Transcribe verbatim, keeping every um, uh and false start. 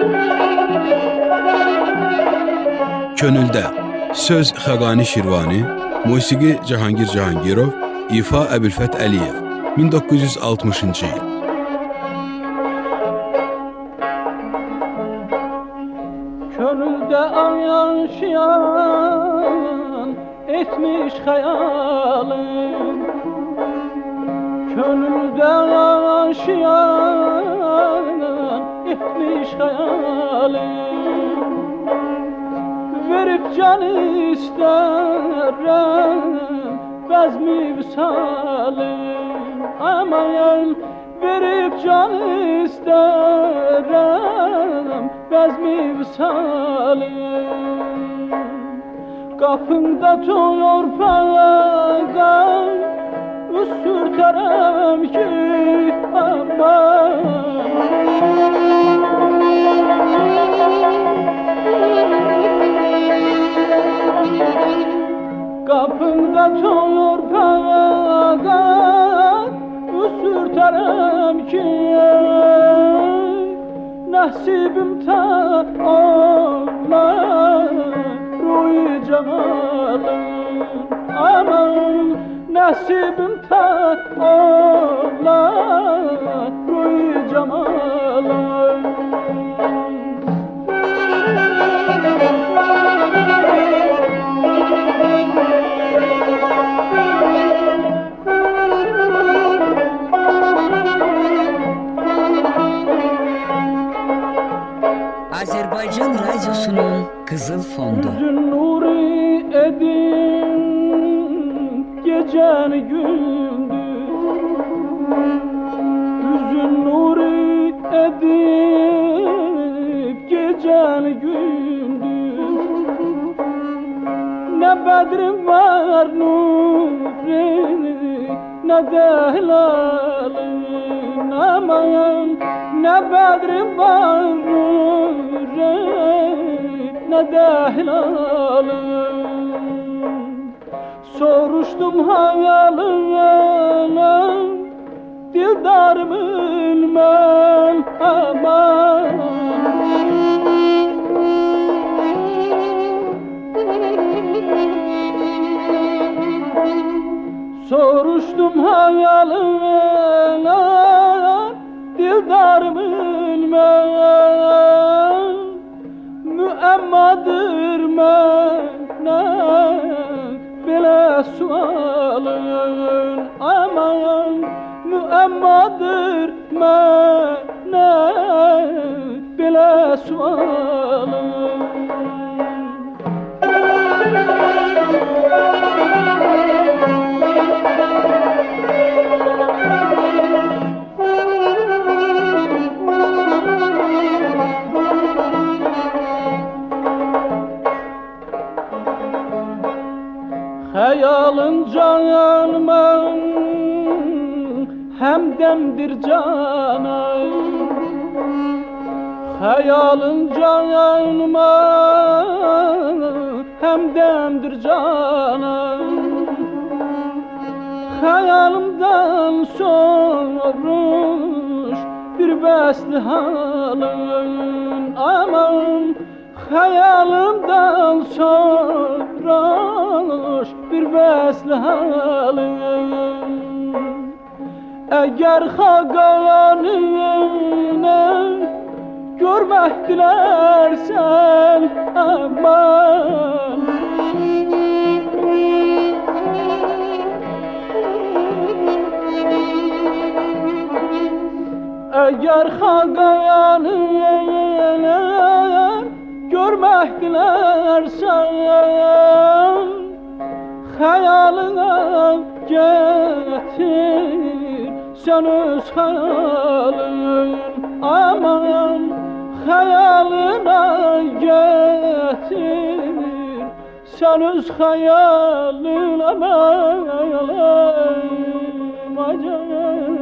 Könüldə söz Xəqani Şirvani, musiqi Cahangir Cahangirov, ifa Əbülfət Əliyev, min doqquz yüz altmışıncı il. Könüldə yaşayan etmiş xəyalım, Könüldə yaşayan etmiş xəyalım, verib can istərəm bəzmi vüsalım, aman verib can istərəm bəzmi vüsalım. Qapında torpağın üz sürtərəm ki, aman Qapında torpağın üz sürtərəm ki, nəsibim ta olar ruy cemalım, aman nəsibim ta olar ruy cemalım. Azerbaycan Radyosu'nun Kızıl Fondu. Yüzün nuri edin geceni gündüz, yüzün nuri edip geceni gündüz. Ne bedrim var nuri, ne de hilalin, aman ne bedrim var nuri, ne de hilalin. Soruştum hayalın, dildarım ülmen, aman Soruştum hayalın, dildarım ülmen, müemmadır mənə belə sualın, aman müemmadır mənə belə sualın. Xəyalın canıma həmdəmdir canım, Xəyalın canıma həmdəmdir canım. Xəyalımdan soruş bir bəsli halın, aman Xəyalımdan soruş bir bəsli halın. Əgər xaqanını görmək dilərsən, aman Əgər xaqanını görmək dilərsən, xəyalına gətir sən öz xəyalın, aman xəyalına gətir sən öz xəyalın, aman acayip.